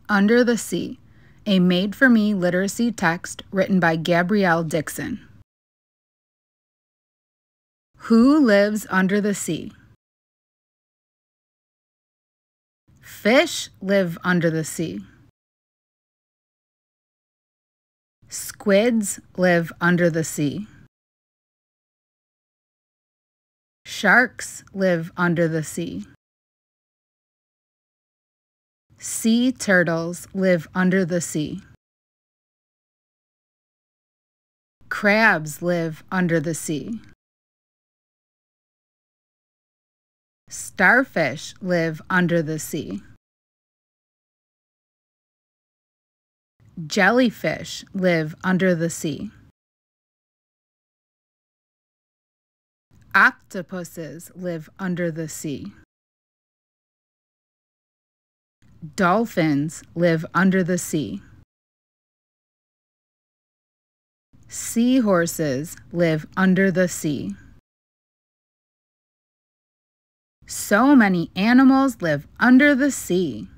Under the Sea, a made-for-me literacy text written by Gabrielle Dixon. Who lives under the sea? Fish live under the sea. Squids live under the sea. Sharks live under the sea. Sea turtles live under the sea. Crabs live under the sea. Starfish live under the sea. Jellyfish live under the sea. Octopuses live under the sea. Dolphins live under the sea. Seahorses live under the sea. So many animals live under the sea.